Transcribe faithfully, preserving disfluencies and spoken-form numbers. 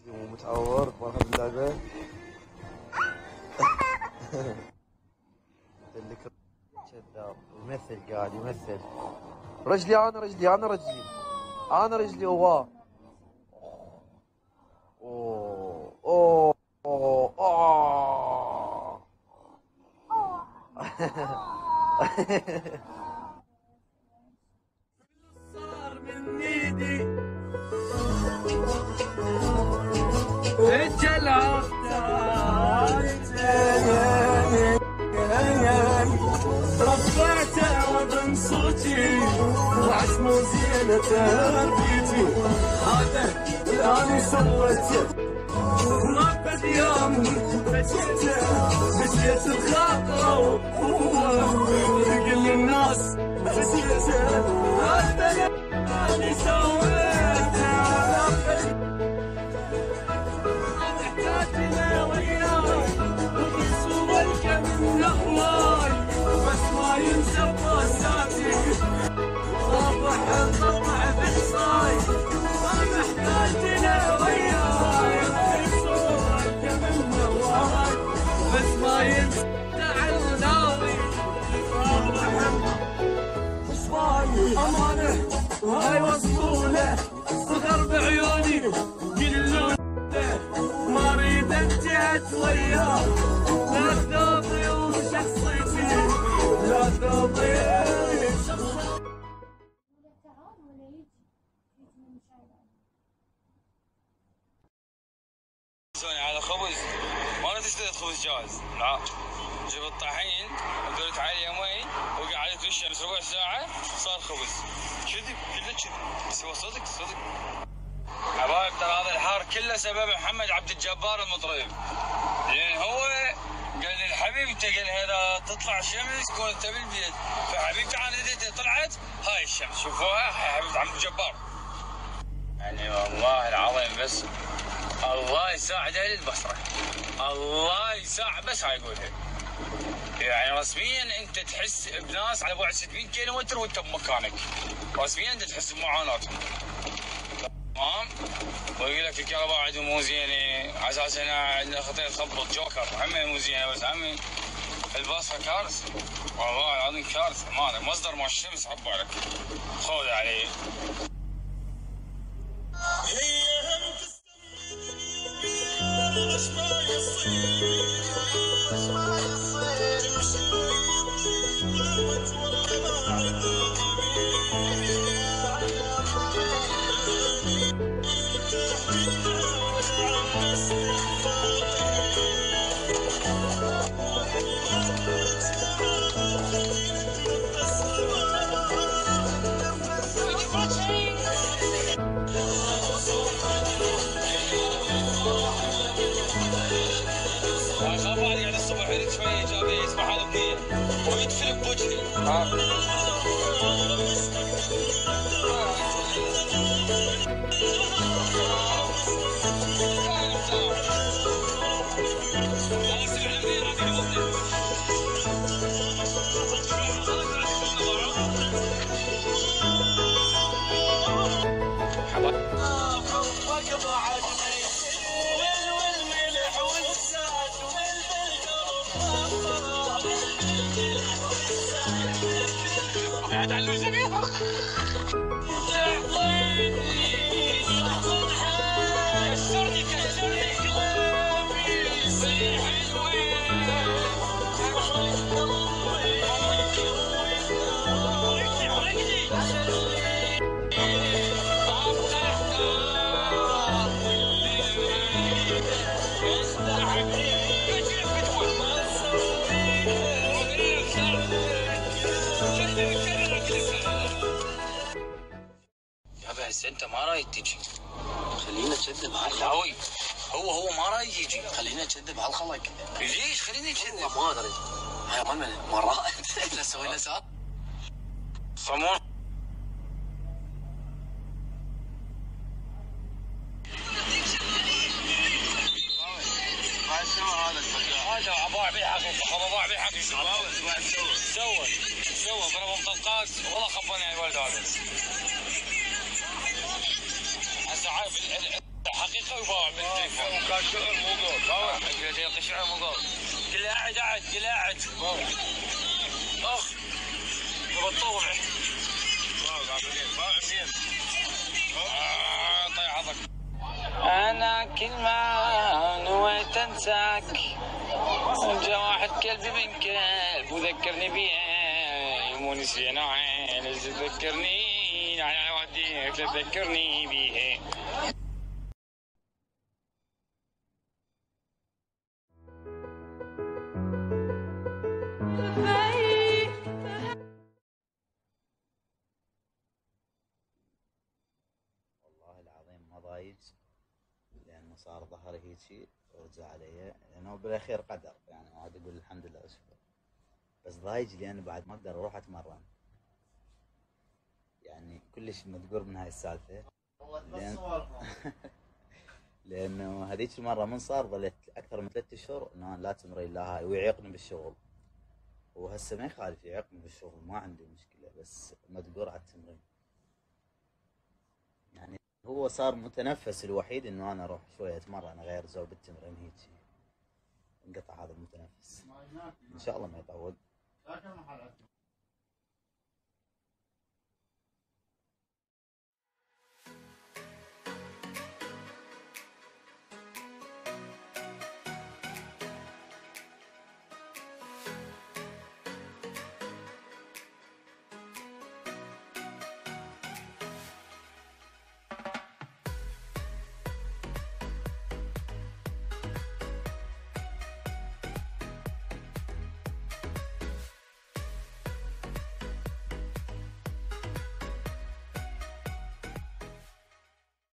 ومتعور ماخذ اللعبة. اللي كذاب يمثل قاعد يمثل. رجلي انا رجلي انا رجلي انا رجلي هو. اوه اوه اوه اوه صار من ايدي رفعته وبن صوتي وعزم زينة تربيتي هذا الآن سويته ما بد يوم فجيته فجيت الخاطرة وقوة كل الناس فجيته هذا اللي سويته احتاجنا وياي وبسوالك من هواي بس ما ينسى بوساتي صبح الطبع بحصاي ما محتاجنا وياي وبسوالك من هواي بس ما ينسى عالناوي صباي امانه وهاي وصوله صغر بعيوني كلون ما اريد انتهت وياه لا تضيع شخصيتي لا تضيع شخصيتي. على خبز ما تشتري خبز جاهز لا جيب الطحين ودورت عليه مي وقعدت في الشمس ربع ساعه صار خبز كذب كله كذب بس هو صدق صدق حبايب. ترى هذا الحار كله سبب محمد عبد الجبار المطرب لان هو قال لي لحبيبته قال هذا تطلع الشمس كون انت بالبيت فحبيبتي انا اذا طلعت هاي الشمس شوفوها هاي حبيبه عبد الجبار. يعني والله العظيم بس الله يساعد اهل البصره الله يساعد بس هاي اقولها. يعني رسميا انت تحس بناس على بعد ستمية كيلو متر وانت بمكانك رسميا انت تحس بمعاناتهم تمام. ويقول لك الكهرباء عندهم مو زينه على اساس انها عندنا خطيه تخبط جوكر همه مو زينه بس همه البصره كارثه والله العظيم كارثه. ما مصدر مال الشمس عبوا عليك خذ عليه. هي هم تستمر بس ما يصير بس ما يصير تمشي ويضيق والله ما عندي شوي ايجابيه يسمع الاغنيه ويدفن بوجهي. قاعد على الجميع بس انت ما رايد تجي خلينا نكذب هالخلق. هو هو ما رايد يجي خلينا نكذب هالخلق. ليش خليني نكذب؟ ما ادري هاي مرات احنا سوينا ساعات صمون هذا عباع بالحقيقه عباع بالحقيقه سوى سوى سوى ضربهم طلقات والله خفاني على الولد هذا هسه عارف حقيقة ويباوع من التليفون. كان شعر مو قول. باوع. يلقى شعر مو قول. قل قاعد قاعد قل قاعد. باوع. اخ. بطوع. باوع قاعدين. باوع زين. طيب عضك. انا كل ما نويت انساك جا واحد كلبي من كلب وذكرني بيه يمونس لي نوعين تذكرني على وديك تذكرني بيه. والله العظيم ما ضايج لأنه صار ظهري هيجي ورجع علي، لأنه بالأخير قدر يعني، وهذا أقول الحمد لله وشكر. بس ضايج لأنه بعد ما أقدر أروح أتمرن، يعني كلش مدقور من هاي السالفة. لأن... لأنه هذيك المرة من صار ظلت أكثر من ثلاثة أشهر إنه أنا لا تمرين لا هاي، ويعيقني بالشغل. وهسه ما يخالف يعيقني بالشغل، ما عندي مشكلة، بس مدقور على التمرين. يعني هو صار متنفس الوحيد إنه أنا أروح شوية أتمرن غير زود التمرين هيجي انقطع هذا المتنفس. إن شاء الله ما يطول.